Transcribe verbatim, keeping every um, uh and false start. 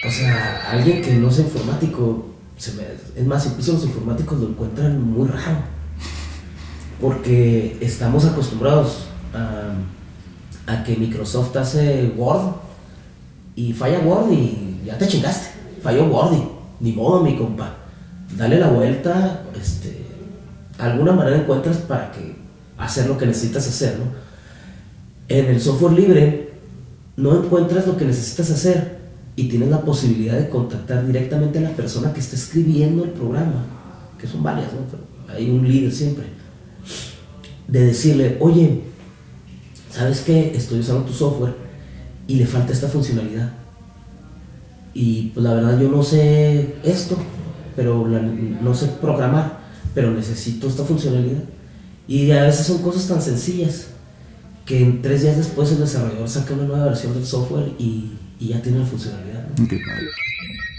O sea, alguien que no sea informático, se me, es más, incluso los informáticos lo encuentran muy raro. Porque estamos acostumbrados a, a que Microsoft hace Word y falla Word y ya te chingaste. Falló Word y ni modo, mi compa. Dale la vuelta, este, alguna manera encuentras para que hacer lo que necesitas hacer, ¿no? En el software libre no encuentras lo que necesitas hacer y tienes la posibilidad de contactar directamente a la persona que está escribiendo el programa, que son varias, ¿no? Pero hay un líder siempre, de decirle, oye, ¿sabes qué? Estoy usando tu software y le falta esta funcionalidad y pues la verdad yo no sé esto, pero la, no sé programar, pero necesito esta funcionalidad. Y a veces son cosas tan sencillas que en tres días después el desarrollador saca una nueva versión del software y, y ya tiene la funcionalidad, ¿no? Okay.